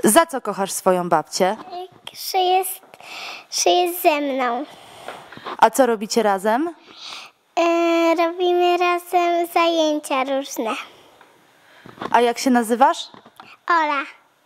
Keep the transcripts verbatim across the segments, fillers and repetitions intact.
Za co kochasz swoją babcię? Że jest, że jest ze mną. A co robicie razem? E, robimy razem zajęcia różne. A jak się nazywasz? Ola.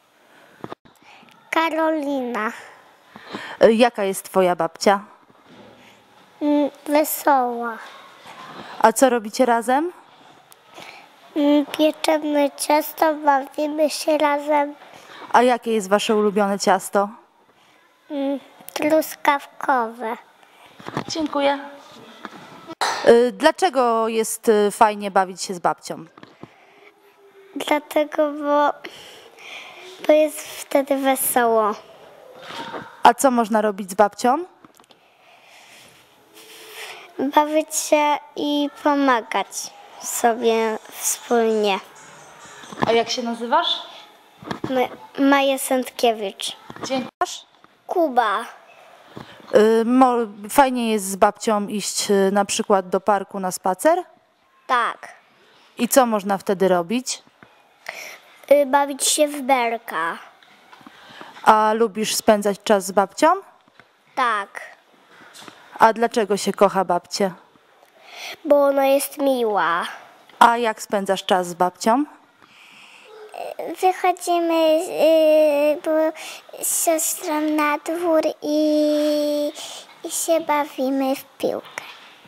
Karolina. Y, Jaka jest twoja babcia? Mm, Wesoła. A co robicie razem? Mm, Pieczemy ciasto, bawimy się razem. A jakie jest wasze ulubione ciasto? Mm, Truskawkowe. Dziękuję. Y, Dlaczego jest y, fajnie bawić się z babcią? Dlatego, bo, bo jest wtedy wesoło. A co można robić z babcią? Bawić się i pomagać sobie wspólnie. A jak się nazywasz? Ma- Maja Sędkiewicz. Dziękuję. Kuba. Y, mo- Fajnie jest z babcią iść y, na przykład do parku na spacer? Tak. I co można wtedy robić? Y, Bawić się w berka. A lubisz spędzać czas z babcią? Tak. A dlaczego się kocha babcię? Bo ona jest miła. A jak spędzasz czas z babcią? Wychodzimy y, bo z siostrą na dwór i, i się bawimy w piłkę.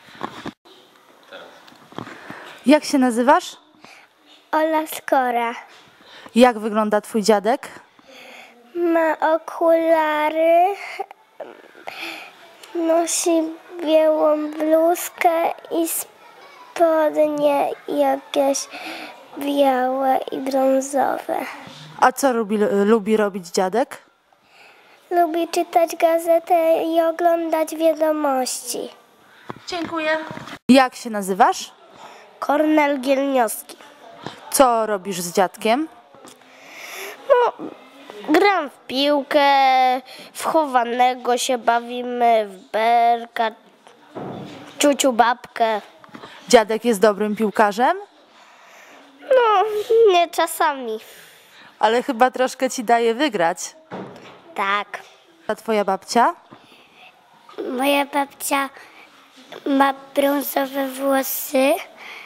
Jak się nazywasz? Ola Skora. Jak wygląda twój dziadek? Ma okulary, nosi białą bluzkę i spodnie jakieś białe i brązowe. A co lubi, lubi robić dziadek? Lubi czytać gazetę i oglądać wiadomości. Dziękuję. Jak się nazywasz? Kornel Gielniowski. Co robisz z dziadkiem? No, gram w piłkę, w chowanego się bawimy, w berka, ciuciu babkę. Dziadek jest dobrym piłkarzem, No, nie czasami. ale chyba troszkę ci daje wygrać. Tak. A twoja babcia? Moja babcia ma brązowe włosy,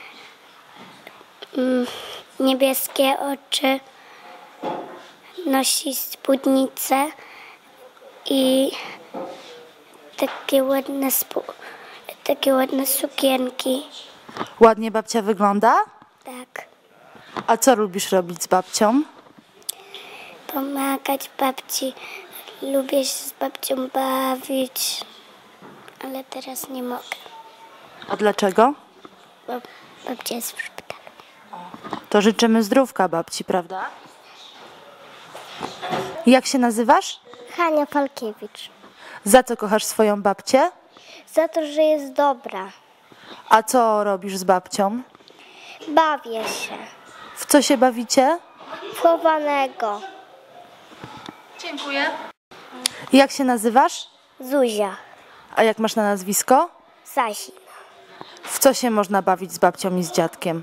mm, niebieskie oczy, nosi spódnicę i takie ładne, spu- takie ładne sukienki. Ładnie babcia wygląda? Tak. A co lubisz robić z babcią? Pomagać babci. Lubię się z babcią bawić, ale teraz nie mogę, A dlaczego? bo babcia jest w szpitalu. To życzymy zdrówka babci, prawda? Jak się nazywasz? Hania Falkiewicz. Za co kochasz swoją babcię? Za to, że jest dobra. A co robisz z babcią? Bawię się. W co się bawicie? W chowanego. Dziękuję. Jak się nazywasz? Zuzia. A jak masz na nazwisko? Sasin. W co się można bawić z babcią i z dziadkiem?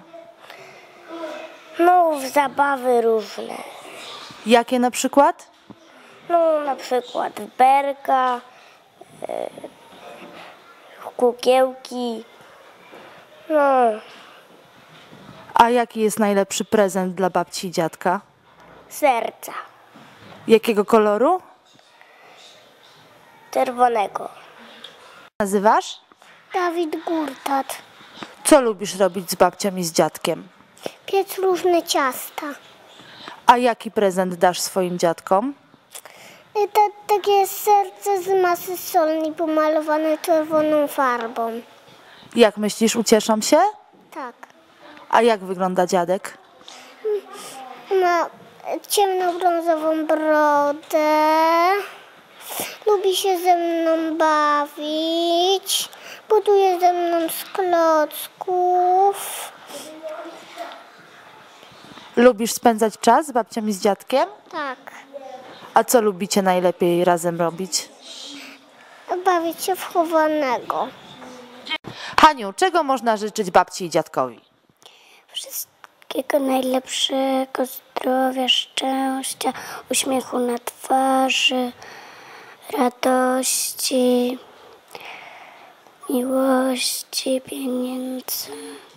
No, w zabawy różne. Jakie na przykład? No, na przykład w berka, e, w kukiełki. No, A jaki jest najlepszy prezent dla babci i dziadka? serca. Jakiego koloru? Czerwonego. Nazywasz? Dawid Gurtat. Co lubisz robić z babcią i z dziadkiem? Piec różne ciasta. A jaki prezent dasz swoim dziadkom? I to, takie serce z masy solnej pomalowane czerwoną farbą. Jak myślisz, ucieszą się? Tak. A jak wygląda dziadek? Ma ciemnobrązową brodę. Lubi się ze mną bawić. Buduje ze mną z klocków. Lubisz spędzać czas z babcią i z dziadkiem? Tak. A co lubicie najlepiej razem robić? Bawić się w chowanego. Haniu, czego można życzyć babci i dziadkowi? Wszystkiego Wszystkiego najlepszego, zdrowia, szczęścia, uśmiechu na twarzy, radości, miłości, pieniędzy.